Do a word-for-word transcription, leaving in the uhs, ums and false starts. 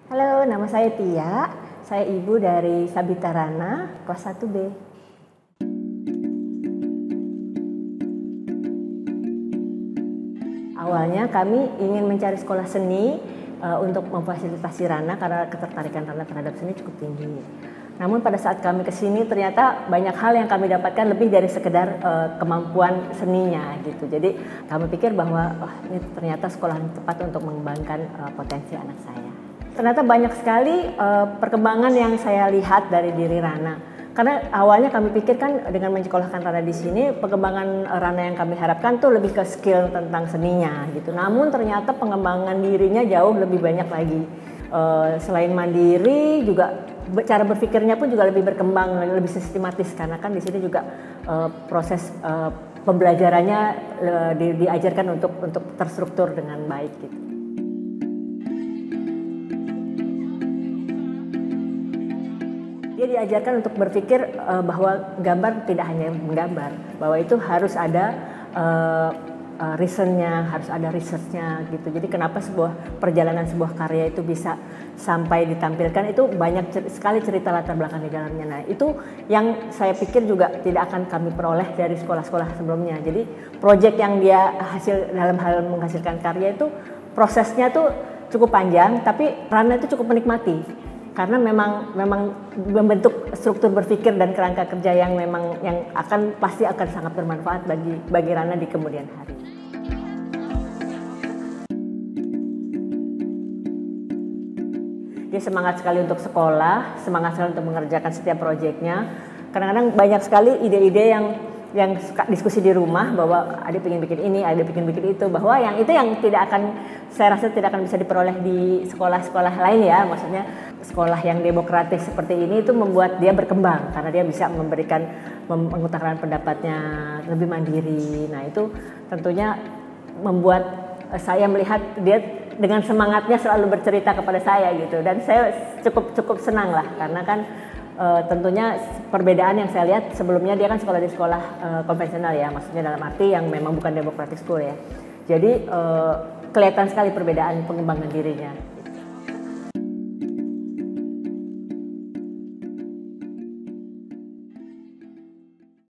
Halo, nama saya Tia. Saya ibu dari Tsabita Ranaa, kelas satu B. Awalnya kami ingin mencari sekolah seni uh, untuk memfasilitasi Rana karena ketertarikan Rana terhadap seni cukup tinggi. Namun pada saat kami ke sini ternyata banyak hal yang kami dapatkan lebih dari sekedar uh, kemampuan seninya gitu. Jadi kami pikir bahwa oh, ini ternyata sekolah yang tepat untuk mengembangkan uh, potensi anak saya. Ternyata banyak sekali uh, perkembangan yang saya lihat dari diri Rana. Karena awalnya kami pikir kan dengan menyekolahkan Rana di sini, perkembangan Rana yang kami harapkan tuh lebih ke skill tentang seninya gitu. Namun ternyata pengembangan dirinya jauh lebih banyak lagi. Uh, selain mandiri juga cara berpikirnya pun juga lebih berkembang, lebih sistematis karena kan di sini juga uh, proses uh, pembelajarannya uh, di, diajarkan untuk untuk terstruktur dengan baik gitu. Dia diajarkan untuk berpikir uh, bahwa gambar tidak hanya menggambar, bahwa itu harus ada uh, uh, reasonnya, harus ada researchnya gitu. Jadi kenapa sebuah perjalanan sebuah karya itu bisa sampai ditampilkan itu banyak cer- sekali cerita latar belakang di dalamnya. Nah itu yang saya pikir juga tidak akan kami peroleh dari sekolah-sekolah sebelumnya. Jadi proyek yang dia hasil dalam hal menghasilkan karya itu prosesnya tuh cukup panjang, tapi Rana itu cukup menikmati. Karena memang memang membentuk struktur berpikir dan kerangka kerja yang memang yang akan pasti akan sangat bermanfaat bagi bagi Rana di kemudian hari. Dia semangat sekali untuk sekolah, semangat sekali untuk mengerjakan setiap proyeknya. Kadang-kadang banyak sekali ide-ide yang yang suka diskusi di rumah bahwa adik pengen bikin ini, adik pengen bikin itu, bahwa yang itu yang tidak akan, saya rasa tidak akan bisa diperoleh di sekolah-sekolah lain ya, maksudnya sekolah yang demokratis seperti ini itu membuat dia berkembang karena dia bisa memberikan, mengutarakan pendapatnya lebih mandiri. Nah itu tentunya membuat saya melihat dia dengan semangatnya selalu bercerita kepada saya gitu, dan saya cukup cukup senang lah karena kan Uh, tentunya perbedaan yang saya lihat sebelumnya dia kan sekolah di sekolah uh, konvensional ya, maksudnya dalam arti yang memang bukan democratic school ya. Jadi uh, kelihatan sekali perbedaan pengembangan dirinya.